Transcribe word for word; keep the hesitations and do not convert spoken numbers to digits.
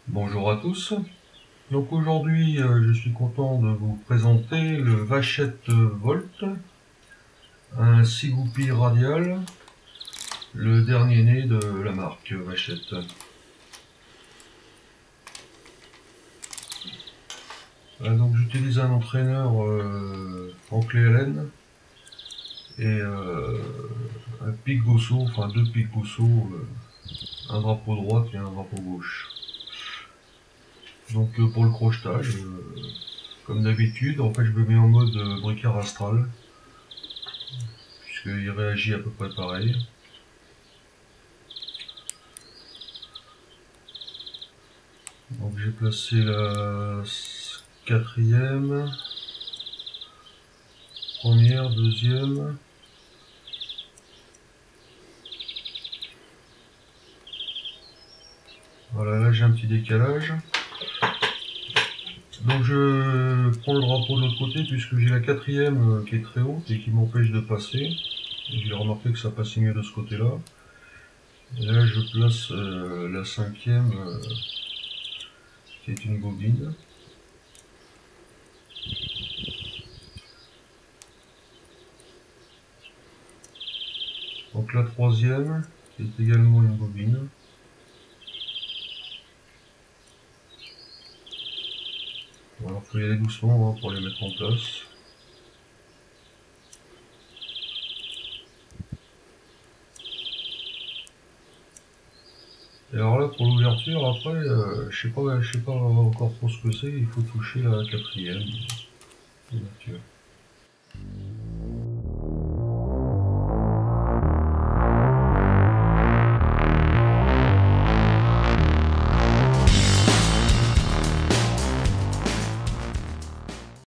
Bonjour à tous. Donc aujourd'hui, euh, je suis content de vous présenter le Vachette Volt, un six goupilles radial, le dernier né de la marque Vachette. Voilà, donc j'utilise un entraîneur euh, en clé Allen et euh, un pic Gosso, enfin deux pics Gosso, euh, un drapeau droite et un drapeau gauche. Donc euh, pour le crochetage, euh, comme d'habitude, en fait je me mets en mode euh, bricard astral, puisqu'il réagit à peu près pareil. Donc j'ai placé la quatrième, première, deuxième. Voilà, là j'ai un petit décalage. Donc je prends le drapeau de l'autre côté puisque j'ai la quatrième qui est très haute et qui m'empêche de passer. J'ai remarqué que ça passait mieux de ce côté-là. Et là je place euh, la cinquième euh, qui est une bobine. Donc la troisième qui est également une bobine. Alors il faut y aller doucement hein, pour les mettre en place. Et alors là pour l'ouverture après, euh, je sais pas, je sais pas encore trop ce que c'est, il faut toucher la quatrième ouverture.